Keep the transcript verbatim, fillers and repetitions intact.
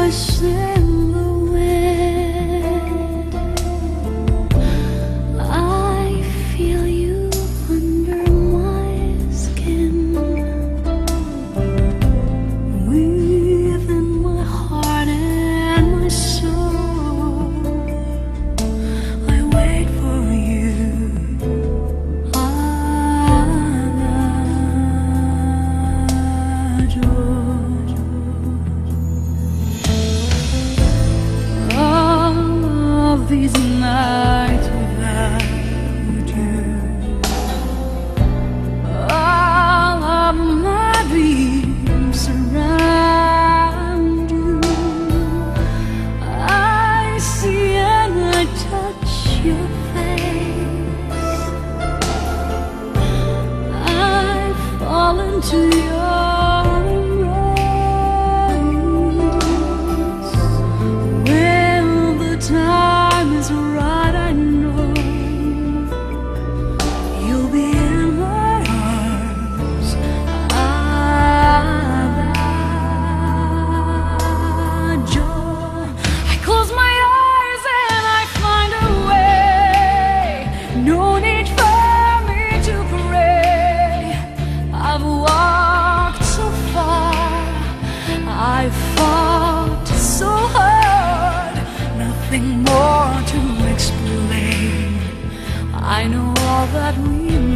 voice in the wind. I feel you under my skin, within my heart and my soul. I wait for you. These nights without you, all of my dreams surround you. I see and I touch your face. I fall into your embrace. When the time is right, I know you'll be in my arms. Adore. I close my eyes and I find a way. No need for me to pray. I've walked so far, I've fought so hard. Nothing more to explain. I know all that we